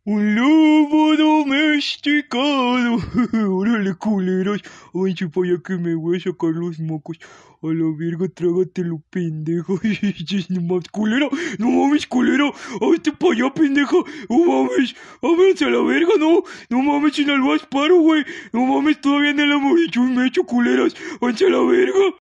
Un lobo domesticado. Órale, culeros. Váyanse para allá que me voy a sacar los mocos. A la verga, trágatelo, pendejo. No mames, culero. No mames, culero. Vete para allá, pendejo. No mames. Vámonos a la verga, no. No mames, sin albas paro, güey. No mames, todavía en el amor y me echo culeras. Váyanse a la verga.